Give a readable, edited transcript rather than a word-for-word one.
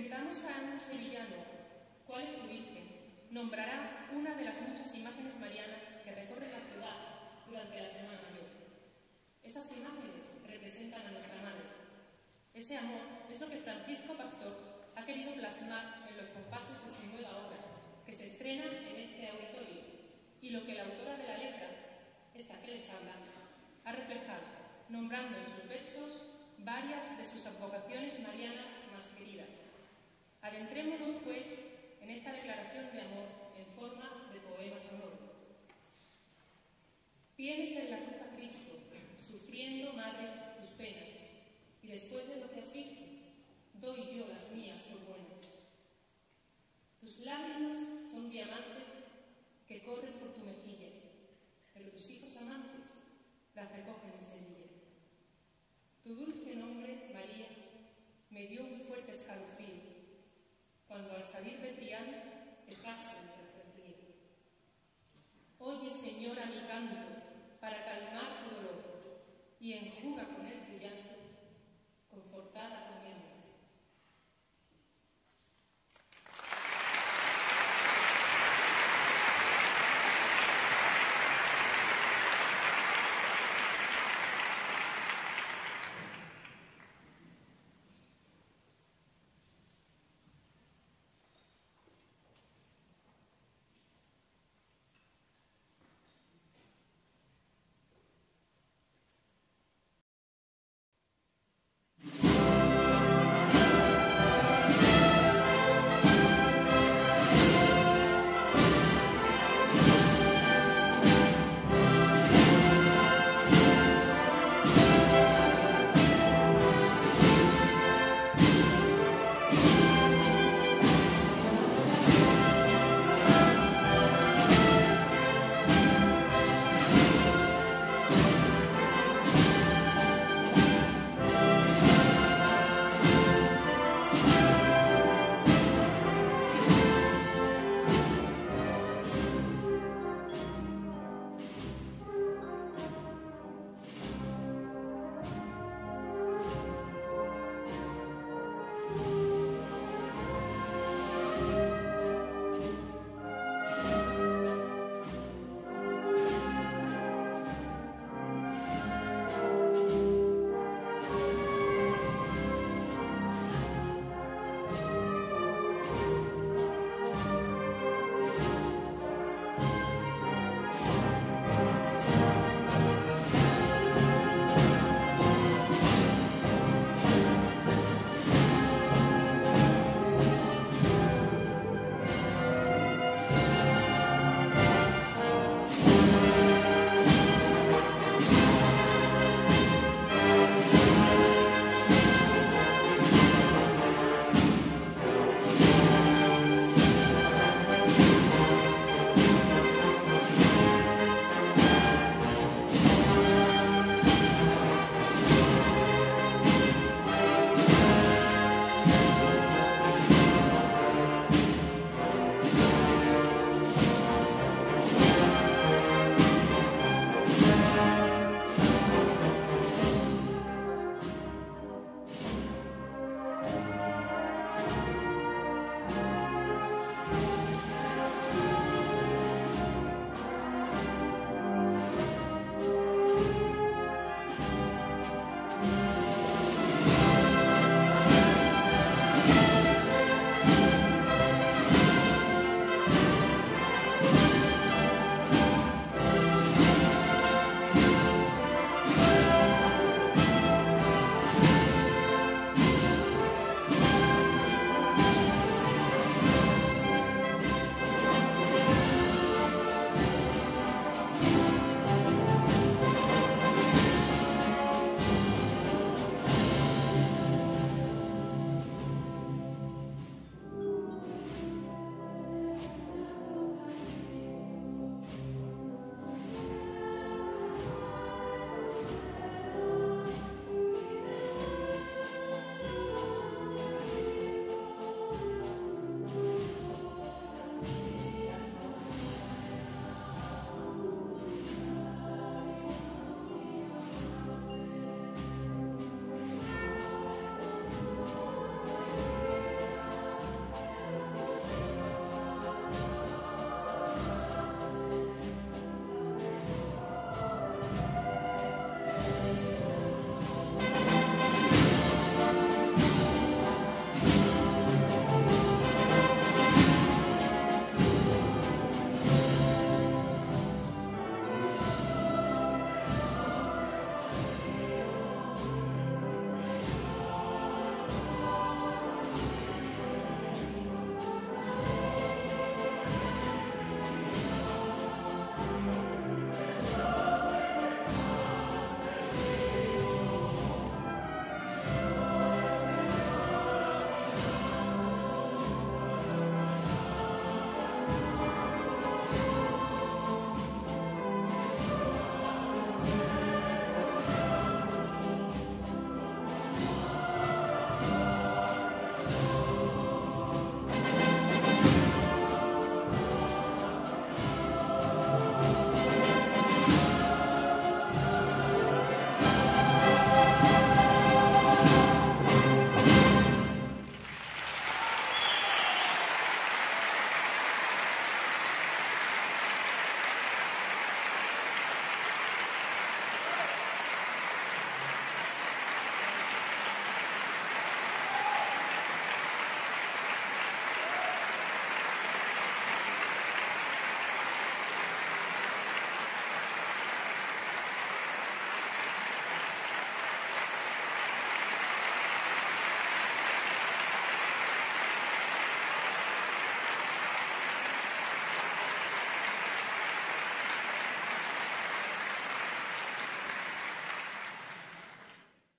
preguntamos a un sevillano cuál es su Virgen, nombrará una de las muchas imágenes marianas que recorren la ciudad durante la Semana Mayor. Esas imágenes representan a nuestra Madre. Ese amor es lo que Francisco Pastor ha querido plasmar en los compases de su nueva obra, que se estrena en este auditorio, y lo que la autora de la letra, esta que les habla, ha reflejado, nombrando en sus versos varias de sus advocaciones marianas más queridas. Adentrémonos, pues, en esta declaración de amor en forma de poema sonoro. Tienes en la cruz a Cristo, sufriendo, madre, tus penas, y después de lo que has visto, doy yo las mías por buenas. Tus lágrimas son diamantes que corren por tu mejilla, pero tus hijos amantes las recogen en semilla. Tu dulce nombre, María, me dio un fuerte escalofrío, cuando al salir de Triana dejaste de río. Oye, Señora, mi canto, para calmar tu dolor, y enjuga con el